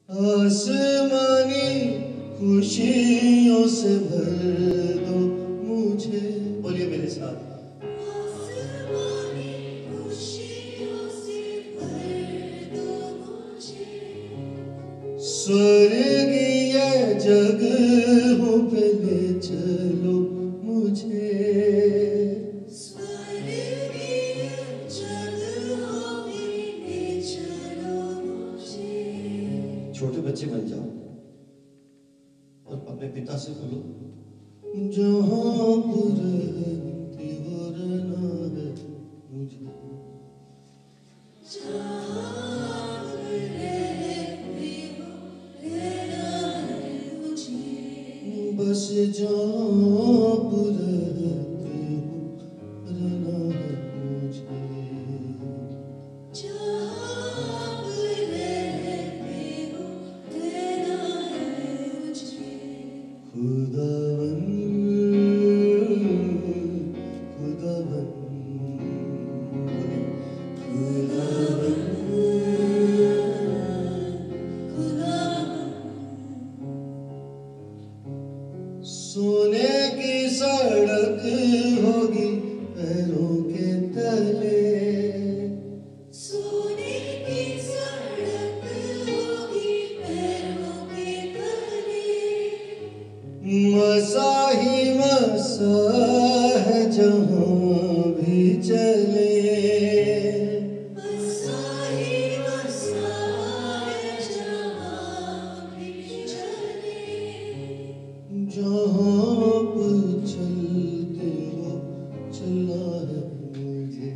आसमानी खुशियों से भर दो मुझे। बोलिए मेरे साथ। आसमानी खुशियों से भर दो मुझे। स्वर्गीय जगहों पे ले चलो मुझे। स्वर्गीय जगहों पे ले चलो मुझे। छोटे बच्चे बन जाओ और अपने पिता से बोलो, जहाँ पर रहती हो रहना है मुझे। जहाँ पर रहती हो रहना है मुझे। बस जहाँ पर रहती हो रहना है मुझे। जहाँ पर रहती हो रहना है मुझे। खुदावन खुदावन खुदावन सोने की सड़क होगी पैरों के तले। सोने की सड़क होगी पैरों के तले। मसा ही मसा है जहाँ भी चले। मसा ही मसा है जहाँ भी चले। जहाँ पर चलते हो चलना है मुझे।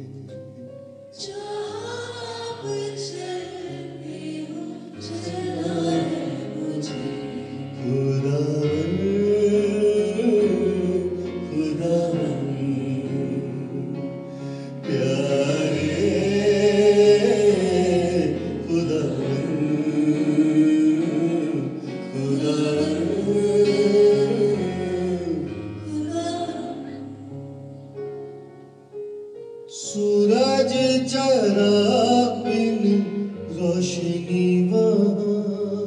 जहाँ पर चलते हो चलना है मुझे। खुदावन खुदावन प्यारे खुदावन खुदावन। सूरज चराग बिन रोशनी वहाँ।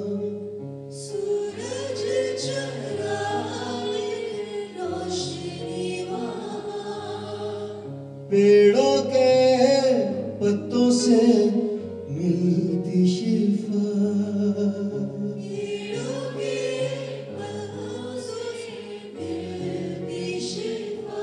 सूरज चरागे रोशनी वहाँ। पेड़ों के पत्तों से मिलती शिफा। पेड़ों के पत्तों से मिलती शिफा।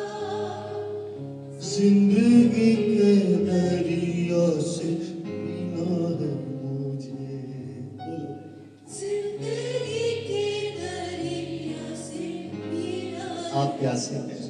जिंदगी के दरिया से पीना है मुझे। बोलो। जिंदगी के दरिया से पीना आप प्यासे हैं।